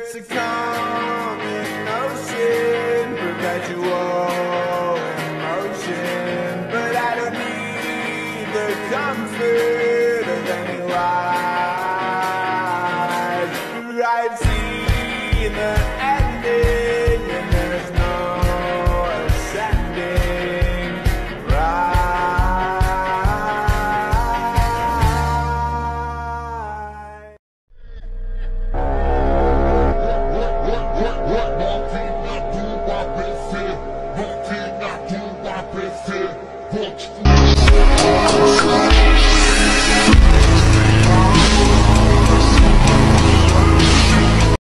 It's a common notion, perpetual emotion, but I don't need the comfort of any lies. I've seen the ending, and there's no ascending right. What